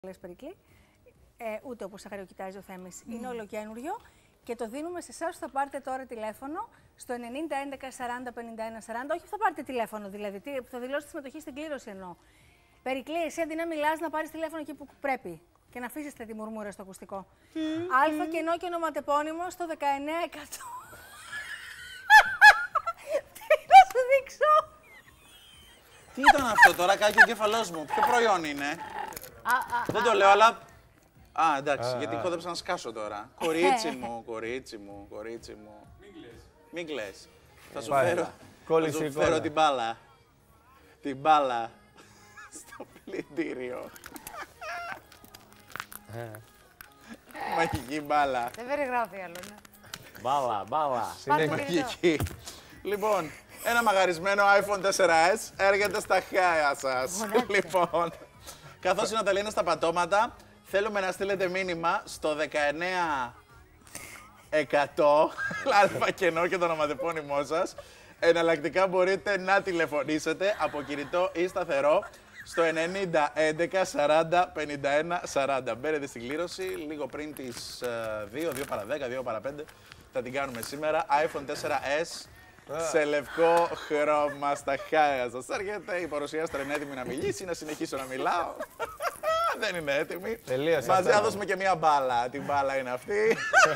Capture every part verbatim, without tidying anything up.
λες Περικλή, ε, ούτε όπως αγριοκοιτάζει ο Θέμης. Mm. Είναι ολοκένουργιο και το δίνουμε σε εσάς που θα πάρετε τώρα τηλέφωνο στο ενενήντα έντεκα σαράντα πενήντα ένα σαράντα. Όχι που θα πάρετε τηλέφωνο δηλαδή, που θα δηλώσετε συμμετοχή στην κλήρωση εννοώ. Περικλή, εσύ αντί να μιλάς, να πάρεις τηλέφωνο εκεί που πρέπει και να αφήσεις τη μουρμούρα στο ακουστικό. Mm. Αλφα κενό και ονοματεπώνυμο στο δεκαεννέα εκατό. Τι να σου δείξω. Τι ήταν αυτό τώρα, κάκι ο κεφαλός μου, ποιο προϊόν είναι. Α, α, Δεν α, το α, λέω, α, αλλά. Α, εντάξει, Α, γιατί α. κόδεψα να σκάσω τώρα. Κορίτσι μου, κορίτσι μου, κορίτσι μου. Μην κλαις. Μην κλαις. Θα σου Πάει. φέρω, θα Κόλληση σου εικόνα. φέρω την μπάλα. Την μπάλα. Στο πλυντήριο. Μαγική μπάλα. Δεν περιγράφει άλλο, ναι. Μπάλα, μπάλα. Πάρτε Μαγική. Λοιπόν, ένα μαγαρισμένο άιφον τέσσερα ες έρχεται στα χέρια σας. Λοιπόν, καθώς η Ναταλή είναι στα πατώματα, θέλουμε να στείλετε μήνυμα στο δεκαεννέα εκατό, αλφα κενό και το ονοματεπώνυμό σας. Εναλλακτικά μπορείτε να τηλεφωνήσετε από κινητό ή σταθερό στο ενενήντα έντεκα σαράντα πενήντα ένα σαράντα. Μπαίνετε στην κλήρωση λίγο πριν τις δύο, δύο παρά δέκα, δύο παρά πέντε. Θα την κάνουμε σήμερα. άιφον τέσσερα ες σε λευκό χρώμα στα χέρια σας. Έρχεται η παρουσιάστρια είναι έτοιμη να μιλήσει, να συνεχίσω να μιλάω. Δεν είναι έτοιμη. Τελείωσε. Μαζί θα δώσουμε και μία μπάλα. Τι μπάλα είναι αυτή.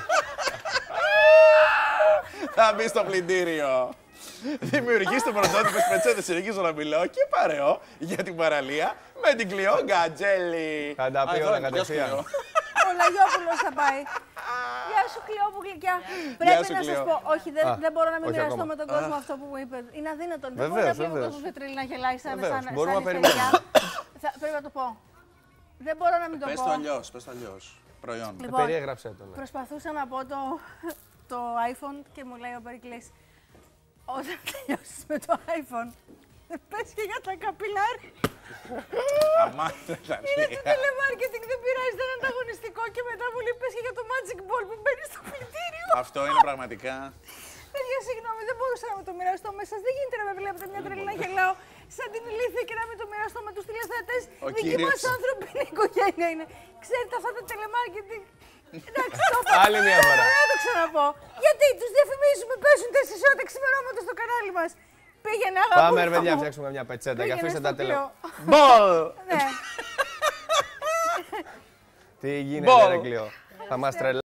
Θα μπει στο πλυντήριο. Δημιουργήστε πρωτότυπες πετσέτες, συνεχίζω να μιλάω και παρεώ για την παραλία με την Κλειό Γκατζέλη. Θα τα πει όλα κατευθείαν. Ο Λαγιόπουλος θα πάει. Γεια σου, Κλειό που γλυκιά. Πρέπει σου, να σας Κλειό. πω, όχι, δεν, Α, δεν μπορώ να μην όχι μοιραστώ ακόμα. με τον κόσμο αυτό που μου είπε. Είναι αδύνατον. Δεν μπορεί Βεβαίως, να πει ο βεβαίως. κόσμος Πετρέλη να γελάει σαν Βεβαίως, σαν- μπορούμε σαν να νυχτεριά. Θα- Πρέπει να το πω. Δεν μπορώ να μην το Πες πω. το αλλιώς, πες το αλλιώς. Προϊόν. Λοιπόν, Περιέγραψε τον. Ναι. προσπαθούσα να πω το, το iPhone και μου λέει ο Περικλής, όταν τελειώσεις με το iPhone, πες και για τα καπιλάρια. Αμά, δεν θα Είναι λέει. το τηλεμάρκετινγκ, δεν πειράζει, δεν είναι ανταγωνιστικό και μετά μου λέει πες και για το Magic Ball που μπαίνει στο πλυντήριο. Αυτό είναι πραγματικά. Παιδιά, συγγνώμη, δεν μπορούσα να με το μοιραστώ με σας. Δεν γίνεται να με βλέπετε μια τρελή να γελάω σαν την ηλίθεια και να μην το μοιραστώ με τους τηλεθεατές. Ο Δική κύριος. μας ανθρώπινη οικογένεια είναι. Ξέρετε αυτά τα τηλεμάρκετινγκ. Εντάξει, το είπα. Άλλη μια φορά. Δεν θα το ξαναπώ. Γιατί τους διαφημίζουμε, παίζουν τέσσερις ώρα τα ξημερώματα στο κανάλι μας. Πήγαινε αγάπη. Πάμε ρε παιδιά, να φτιάξουμε μια πετσέτα και αφήστε τα τελειώ. τελεία. Μπολ! Ναι. Τι γίνεται ρε Κλειό. Θα μας τρελά.